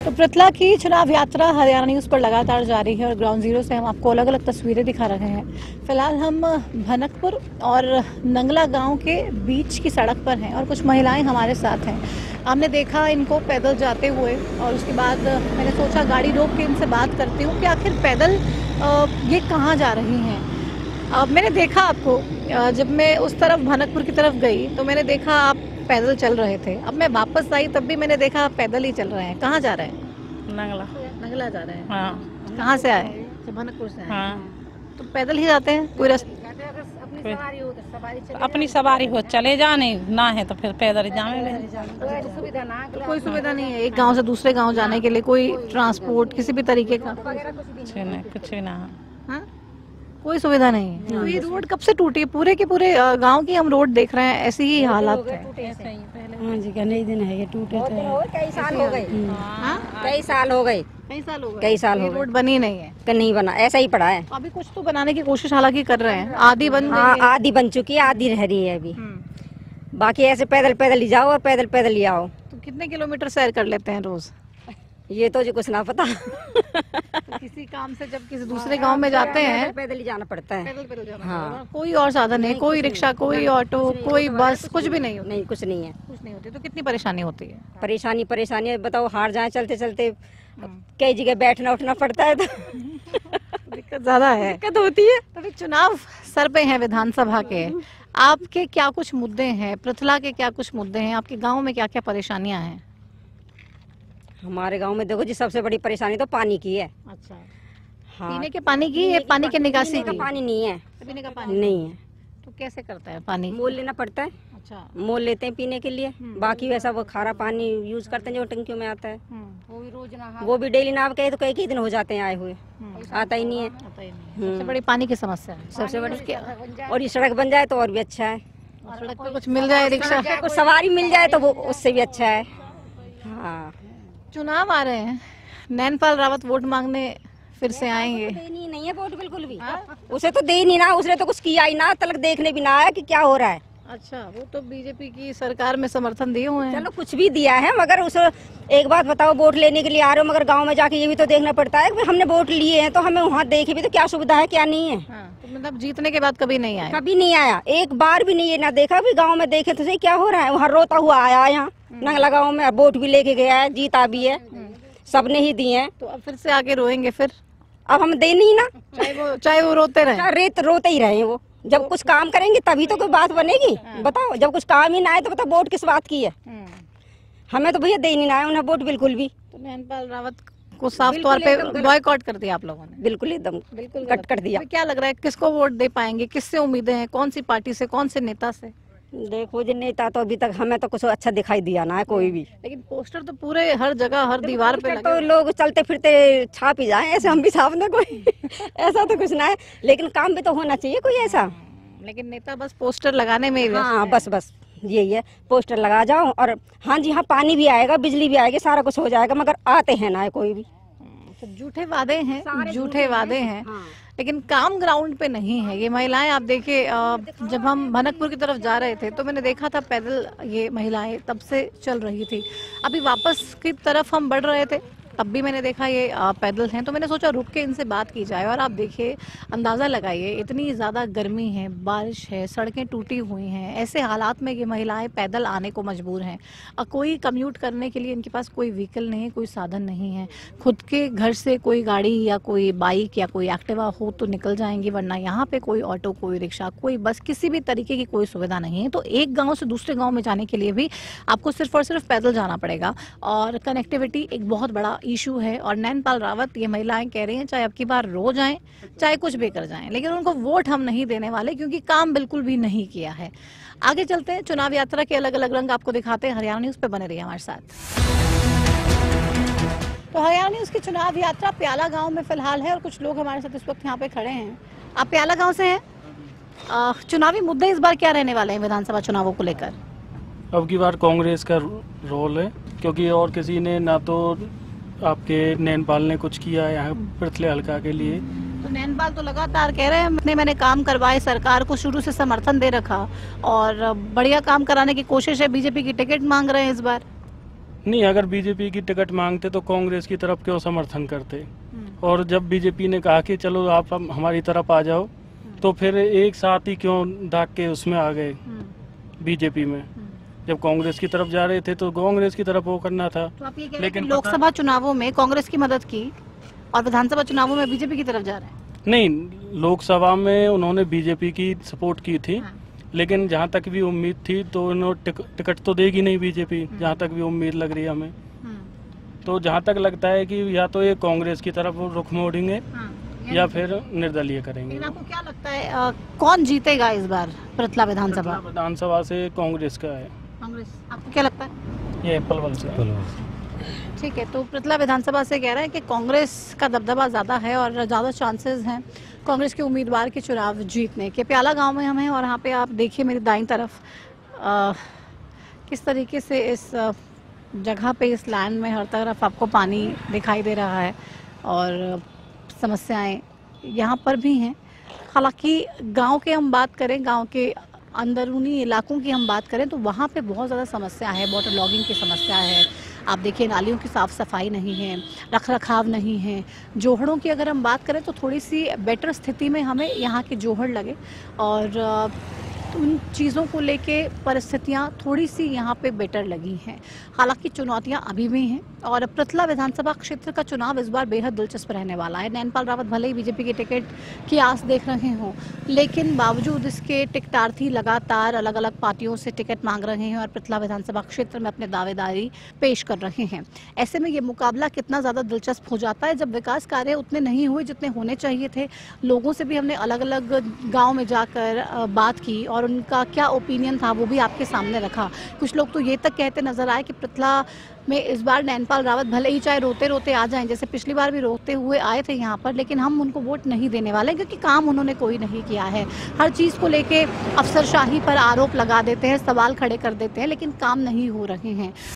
तो पृथला की चुनाव यात्रा हरियाणा न्यूज़ पर लगातार जारी है और ग्राउंड जीरो से हम आपको अलग अलग तस्वीरें दिखा रहे हैं। फिलहाल हम भनकपुर और नंगला गांव के बीच की सड़क पर हैं और कुछ महिलाएं हमारे साथ हैं। हमने देखा इनको पैदल जाते हुए और उसके बाद मैंने सोचा गाड़ी रोक के इनसे बात करती हूँ कि आखिर पैदल ये कहाँ जा रही हैं। मैंने देखा आपको जब मैं उस तरफ भनकपुर की तरफ गई तो मैंने देखा आप पैदल चल रहे थे। अब मैं वापस आई तब भी मैंने देखा आप पैदल ही चल रहे हैं। कहाँ जा रहे हैं? नंगला। नंगला जा रहे हैं। हाँ। कहाँ से आए? भनकपुर से आए। हाँ। तो पैदल ही जाते हैं? कोई रास्ता? अपनी सवारी हो चले जाने ना है तो फिर पैदल जाने। कोई सुविधा नहीं है एक गांव से दूसरे गांव जाने के लिए? कोई ट्रांसपोर्ट किसी भी तरीके का? कुछ भी ना। हाँ? कोई सुविधा नहीं है। तो ये रोड कब से टूटी है? पूरे के पूरे गांव की हम रोड देख रहे हैं, ऐसी ही हालत है। हाँ जी, कई दिन है ये टूटे थे। कई साल हो गए। कई साल हो गए। कई साल हो गए। रोड बनी नहीं है? नहीं बना, ऐसा ही पड़ा है। अभी कुछ तो बनाने की कोशिश हालांकि कर रहे हैं। आधी बन गई हाँ, है। आधी बन चुकी है, आधी रह रही है अभी। बाकी ऐसे पैदल पैदल ही जाओ और पैदल पैदल ही आओ। तो कितने किलोमीटर सैर कर लेते हैं रोज? ये तो जो कुछ ना पता। तो किसी काम से जब किसी दूसरे गांव में जाते हैं पैदल ही जाना पड़ता है। पैदल जाना हाँ। पड़ता है। कोई और साधन नहीं, कोई रिक्शा, कोई ऑटो, कोई बस, कुछ भी नहीं होता? नहीं, कुछ नहीं है। कुछ नहीं होती। तो कितनी परेशानी होती है? परेशानी बताओ, हार जाए चलते चलते कई जगह बैठना उठना पड़ता है तो दिक्कत ज्यादा है, दिक्कत होती है। तो अभी चुनाव सर पे हैं विधानसभा के, आपके क्या कुछ मुद्दे हैं? पृथला के क्या कुछ मुद्दे हैं? आपके गांव में क्या क्या परेशानियां हैं? हमारे गांव में देखो जी, सबसे बड़ी परेशानी तो पानी की है। अच्छा। हाँ। पीने के पानी की या पानी के निकासी पीने की? का पानी नहीं है। पीने का पानी नहीं है। तो कैसे करता है पानी? मोल लेना पड़ता है। अच्छा। मोल लेते हैं पीने के लिए। बाकी वैसा वो खारा पानी यूज करते हैं जो टंकियों में आता है। वो भी डेली ना कहे तो कई दिन हो जाते हैं आए हुए, आता ही नहीं है। सबसे बड़ी पानी की समस्या है। सबसे बड़ी। और ये सड़क बन जाए तो और भी अच्छा है। सड़क पे कुछ मिल जाए, रिक्शा, कुछ सवारी मिल जाए तो वो उससे भी अच्छा है। हाँ। चुनाव आ रहे हैं, नैनपाल रावत वोट मांगने फिर से आएंगे। देनी नहीं है वोट बिल्कुल भी। उसे तो दे ही नहीं ना, उसने तो कुछ किया ही ना, तलक देखने भी ना आया कि क्या हो रहा है। अच्छा, वो तो बीजेपी की सरकार में समर्थन दिए हुए हैं। चलो कुछ भी दिया है, मगर उस एक बात बताओ, वोट लेने के लिए आ रहे हो मगर गांव में जाके ये भी तो देखना पड़ता है कि हमने वोट लिए हैं तो हमें वहाँ देखे भी तो क्या सुविधा है क्या नहीं है। हाँ, तो मतलब जीतने के बाद कभी नहीं आया? कभी नहीं आया, एक बार भी नहीं, ये ना देखा भी गाँव में देखे तो सही क्या हो रहा है। वहाँ रोता हुआ आया यहाँ नंगला गाँव में, वोट भी लेके गया है, जीता भी है, सबने ही दिए हैं। तो अब फिर से आगे रोएंगे फिर? अब हम दे नहीं ना, चाहे वो रोते रहे। रोते ही रहे वो। जब कुछ काम करेंगे तभी तो कोई बात बनेगी। बताओ, जब कुछ काम ही ना आए तो बताओ वोट किस बात की है। हमें तो भैया दे नहीं आए उन्हें वोट बिल्कुल भी। तो नैनपाल रावत को साफ तौर पे बॉयकॉट कर दिया आप लोगों ने? बिल्कुल एकदम बिल्कुल कट कर दिया। क्या लग रहा है किसको वोट दे पाएंगे? किससे उम्मीदें हैं? कौन सी पार्टी से, कौन से नेता से? देखो जी, नेता तो अभी तक हमें तो कुछ अच्छा दिखाई दिया ना है कोई भी। लेकिन पोस्टर तो पूरे हर जगह हर दीवार पे लगे। तो लोग चलते फिरते छाप ही जाए, ऐसे हम भी छाप ना कोई ऐसा तो कुछ ना है, लेकिन काम भी तो होना चाहिए कोई ऐसा। लेकिन नेता बस पोस्टर लगाने में ही व्यस्त हाँ, है। बस यही है, पोस्टर लगा जाओ और हाँ जी हाँ, पानी भी आएगा, बिजली भी आएगी, सारा कुछ हो जाएगा, मगर आते हैं ना कोई भी। तो झूठे वादे हैं, झूठे वादे हैं। हाँ। लेकिन काम ग्राउंड पे नहीं है। ये महिलाएं आप देखिए, जब हम भनकपुर की तरफ जा रहे थे तो मैंने देखा था पैदल ये महिलाएं तब से चल रही थी। अभी वापस की तरफ हम बढ़ रहे थे तब भी मैंने देखा ये पैदल हैं। तो मैंने सोचा रुक के इनसे बात की जाए। और आप देखिए, अंदाज़ा लगाइए, इतनी ज़्यादा गर्मी है, बारिश है, सड़कें टूटी हुई हैं, ऐसे हालात में ये महिलाएं पैदल आने को मजबूर हैं। कोई कम्यूट करने के लिए इनके पास कोई व्हीकल नहीं है, कोई साधन नहीं है। खुद के घर से कोई गाड़ी या कोई बाइक या कोई एक्टिवा हो तो निकल जाएंगी, वरना यहाँ पे कोई ऑटो, कोई रिक्शा, कोई बस, किसी भी तरीके की कोई सुविधा नहीं है। तो एक गाँव से दूसरे गाँव में जाने के लिए भी आपको सिर्फ और सिर्फ पैदल जाना पड़ेगा। और कनेक्टिविटी एक बहुत बड़ा इशू है। और नैनपाल रावत, ये महिलाएं कह रही हैं चाहे अब की बार रो जाएं, चाहे कुछ भी कर जाएं, लेकिन उनको वोट हम नहीं देने वाले, क्योंकि काम बिल्कुल भी नहीं किया है। आगे चलते हैं, चुनाव यात्रा के अलग अलग रंग आपको दिखाते हैं। हरियाणा न्यूज़ पे बने रहिए हमारे साथ। तो हरियाणा न्यूज़ की चुनाव यात्रा प्याला गांव में फिलहाल है और कुछ लोग हमारे साथ इस वक्त यहाँ पे खड़े हैं। आप प्याला गांव से हैं। चुनावी मुद्दे इस बार क्या रहने वाले हैं विधानसभा चुनावों को लेकर? अब की बार कांग्रेस का रोल है, क्योंकि और किसी ने ना तो आपके नैनपाल ने कुछ किया है यहाँ पृथले हल्का के लिए। तो नैनपाल तो लगातार कह रहे हैं मैंने काम करवाए, सरकार को शुरू से समर्थन दे रखा और बढ़िया काम कराने की कोशिश है, बीजेपी की टिकट मांग रहे हैं इस बार। नहीं, अगर बीजेपी की टिकट मांगते तो कांग्रेस की तरफ क्यों समर्थन करते। और जब बीजेपी ने कहा कि चलो आप हमारी तरफ आ जाओ, तो फिर एक साथ ही क्यों दाग के उसमें आ गए बीजेपी में। जब कांग्रेस की तरफ जा रहे थे तो कांग्रेस की तरफ वो करना था। तो आप ये कह रहे हैं लेकिन कि लोकसभा चुनावों में कांग्रेस की मदद की और विधानसभा चुनावों में बीजेपी की तरफ जा रहे हैं। नहीं, लोकसभा में उन्होंने बीजेपी की सपोर्ट की थी, हाँ। लेकिन जहाँ तक भी उम्मीद थी तो उन्होंने टिकट तो देगी नहीं बीजेपी, जहाँ तक भी उम्मीद लग रही है हमें। तो जहाँ तक लगता है कि या तो ये कांग्रेस की तरफ रुख मोड़ेंगे या फिर निर्दलीय करेंगे। लेकिन आपको क्या लगता है कौन जीतेगा इस बार पृथला विधानसभा? विधानसभा से कांग्रेस का है। कांग्रेस, आपको क्या लगता है? ये पलवल से। ठीक है, तो पृथला विधानसभा से कह रहा है कि कांग्रेस का दबदबा ज़्यादा है और ज़्यादा चांसेस हैं कांग्रेस के उम्मीदवार के चुनाव जीतने के। प्याला गांव में हम हैं और यहाँ पे आप देखिए मेरी दाईं तरफ किस तरीके से इस जगह पे, इस लैंड में हर तरफ आपको पानी दिखाई दे रहा है और समस्याएं यहाँ पर भी हैं। हालांकि गांव के हम बात करें, गांव के अंदरूनी इलाकों की हम बात करें तो वहाँ पे बहुत ज़्यादा समस्या है, वाटर लॉगिंग की समस्या है। आप देखिए नालियों की साफ़ सफाई नहीं है, रख रखाव नहीं है। जोहड़ों की अगर हम बात करें तो थोड़ी सी बेटर स्थिति में हमें यहाँ के जोहड़ लगे और उन चीज़ों को लेके परिस्थितियाँ थोड़ी सी यहाँ पे बेटर लगी हैं। हालांकि चुनौतियाँ अभी भी हैं और पृथला विधानसभा क्षेत्र का चुनाव इस बार बेहद दिलचस्प रहने वाला है। नैनपाल रावत भले ही बीजेपी के टिकट की आस देख रहे हों, लेकिन बावजूद इसके टिकटार्थी लगातार अलग अलग पार्टियों से टिकट मांग रहे हैं और पृथला विधानसभा क्षेत्र में अपने दावेदारी पेश कर रहे हैं। ऐसे में ये मुकाबला कितना ज़्यादा दिलचस्प हो जाता है जब विकास कार्य उतने नहीं हुए जितने होने चाहिए थे। लोगों से भी हमने अलग अलग गाँव में जाकर बात की और उनका क्या ओपिनियन था वो भी आपके सामने रखा। कुछ लोग तो ये तक कहते नजर आए कि पृथला में इस बार नैनपाल रावत भले ही चाहे रोते रोते आ जाएं, जैसे पिछली बार भी रोते हुए आए थे यहाँ पर, लेकिन हम उनको वोट नहीं देने वाले क्योंकि काम उन्होंने कोई नहीं किया है। हर चीज़ को लेके अफसरशाही पर आरोप लगा देते हैं, सवाल खड़े कर देते हैं, लेकिन काम नहीं हो रहे हैं।